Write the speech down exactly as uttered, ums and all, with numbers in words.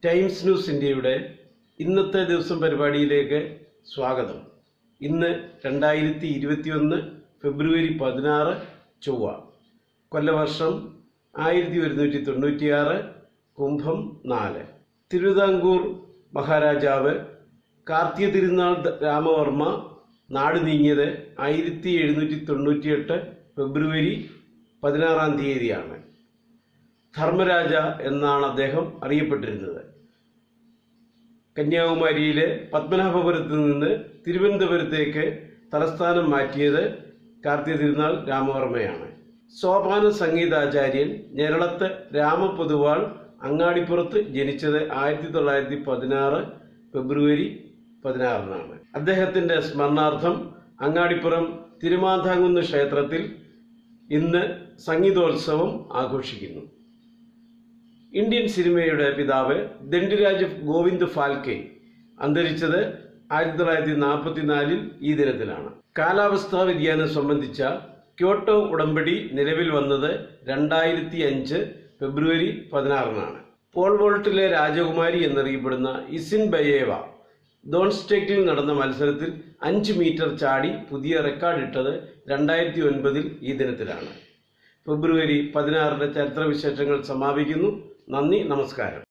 Times news ഇന്ത്യയുടെ ഇന്നത്തെ ദിവസം പരിപാടിയിലേക്ക് സ്വാഗതം. ഇന്ന് രണ്ടായിരത്തി ഇരുപത്തിയൊന്ന് ഫെബ്രുവരി പതിനാറ് ചൊവ്വ. കൊല്ലവർഷം ആയിരത്തി ഒരുന്നൂറ്റി തൊണ്ണൂറ്റിയാറ് കുംഭം നാല്. തിരുവിതാംകൂർ മഹാരാജാവ് കാർത്തിക തിരുനാൾ രാമവർമ്മ നാട് നീങ്ങിയത് ആയിരത്തി എഴുന്നൂറ്റി തൊണ്ണൂറ്റിയെട്ട് ഫെബ്രുവരി പതിനാറാം തീയതിയാണ്. ധർമ്മരാജ എന്നാണ് അദ്ദേഹം അറിയപ്പെട്ടിരുന്നത്. കന്യാകുമാരിയിലെ പത്മനാഭപുരത്ത് നിന്ന് തിരുവനന്തപുരത്തേക്ക് തലസ്ഥാനം മാറ്റിയത് കാർത്തിക തിരുനാൾ രാമവർമ്മയാണ്. സോപാന സംഗീതാചാര്യൻ ഞെരളത്ത് രാമപൊതുവാൾ അങ്ങാടിപ്പുറത്ത് ജനിച്ചത് ആയിരത്തി തൊള്ളായിരത്തി പതിനാറ് ഫെബ്രുവരി പതിനാറിനാണ്. അദ്ദേഹത്തിന്റെ സ്മരണാർത്ഥം അങ്ങാടിപ്പുറം തിരുമാന്താംകുന്ന് ക്ഷേത്രത്തിൽ ഇന്ന് സംഗീതോത്സവം ആഘോഷിക്കുന്നു. ഇന്ത്യൻ സിനിമയുടെ പിതാവ് ദണ്ഡിരാജ് ഗോവിന്ദ് ഫാൽക്കെ അന്തരിച്ചത് ആയിരത്തി തൊള്ളായിരത്തി നാൽപ്പത്തിനാലിൽ ഈ ദിനത്തിലാണ്. കാലാവസ്ഥാ വ്യതിയാനം സംബന്ധിച്ച ക്യോട്ടോ ഉടമ്പടി നിലവിൽ വന്നത് രണ്ടായിരത്തി അഞ്ച് ഫെബ്രുവരി പതിനാറിനാണ്. പോൾ വോൾട്ടിലെ രാജകുമാരി എന്നറിയപ്പെടുന്ന ഇസിൻ ബയേവ ഡോൺസ്റ്റേക്കിൽ നടന്ന മത്സരത്തിൽ അഞ്ച് മീറ്റർ ചാടി പുതിയ റെക്കോർഡിട്ടത് രണ്ടായിരത്തി ഒൻപതിൽ ഈ ദിനത്തിലാണ്. ഫെബ്രുവരി പതിനാറിന്റെ ചരിത്രവിശേഷങ്ങൾ സമാപിക്കുന്നു. നന്ദി, നമസ്കാരം.